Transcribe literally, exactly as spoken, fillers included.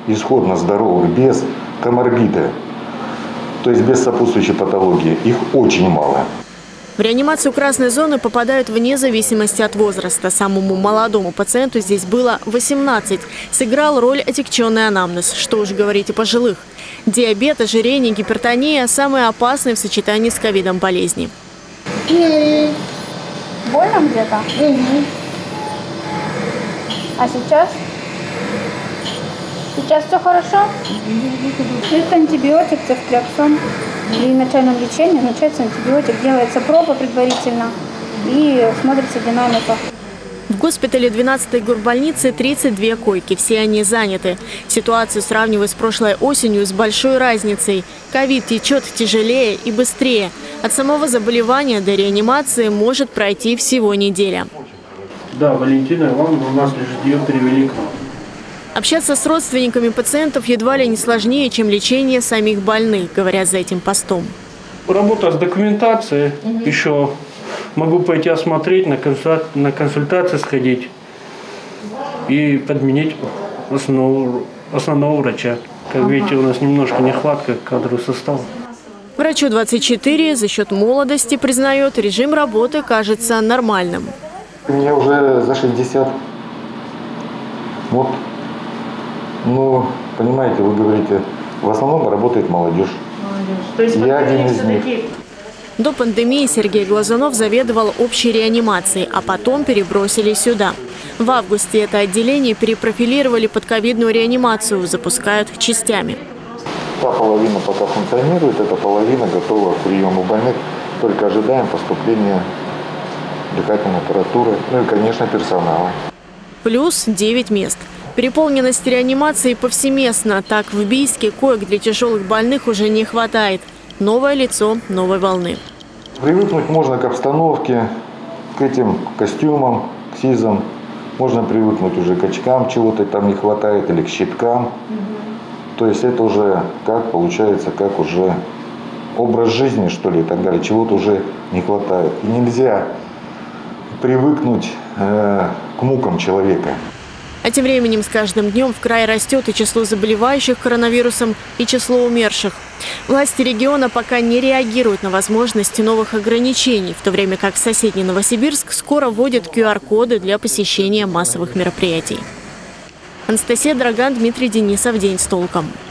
исходно здоровых, без коморбида, то есть без сопутствующей патологии, их очень мало. В реанимацию красной зоны попадают вне зависимости от возраста. Самому молодому пациенту здесь было восемнадцать. Сыграл роль отягченный анамнез. Что уж говорить о пожилых. Диабет, ожирение, гипертония – самые опасные в сочетании с ковидом болезни. Больно где-то? А сейчас? Сейчас все хорошо? Это антибиотик, цефтриаксон. При начальном лечении назначается антибиотик, делается проба предварительно и смотрится динамика. В госпитале двенадцатой горбольницы тридцать две койки. Все они заняты. Ситуацию сравниваю с прошлой осенью с большой разницей. Ковид течет тяжелее и быстрее. От самого заболевания до реанимации может пройти всего неделя. Да, Валентина Ивановна у нас лежит, ее перевели к нам. Общаться с родственниками пациентов едва ли не сложнее, чем лечение самих больных, говорят за этим постом. Работа с документацией, угу. Еще могу пойти осмотреть, на, консульта... на консультации сходить и подменить основного, основного врача. Как ага. видите, у нас немножко нехватка кадрового состава. Врачу двадцать четыре, за счет молодости, признает, режим работы кажется нормальным. Мне уже за шестьдесят. Вот. Ну, понимаете, вы говорите, в основном работает молодежь. Молодежь. То есть я один из них. До пандемии Сергей Глазунов заведовал общей реанимацией, а потом перебросили сюда. В августе это отделение перепрофилировали под ковидную реанимацию, запускают частями. Та половина пока функционирует, эта половина готова к приему больных. Только ожидаем поступления дыхательной аппаратуры, ну и, конечно, персонала. Плюс девять мест. Переполненность реанимации повсеместно. Так, в Бийске коек для тяжелых больных уже не хватает. Новое лицо новой волны. Привыкнуть можно к обстановке, к этим костюмам, к сизам. Можно привыкнуть уже к очкам, чего-то там не хватает, или к щиткам. Угу. То есть это уже как получается, как уже образ жизни, что ли, и так далее. Чего-то уже не хватает. И нельзя привыкнуть э, к мукам человека. А тем временем с каждым днем в крае растет и число заболевающих коронавирусом, и число умерших. Власти региона пока не реагируют на возможности новых ограничений, в то время как соседний Новосибирск скоро вводит ку ар коды для посещения массовых мероприятий. Анастасия Драган, Дмитрий Денисов. День с толком.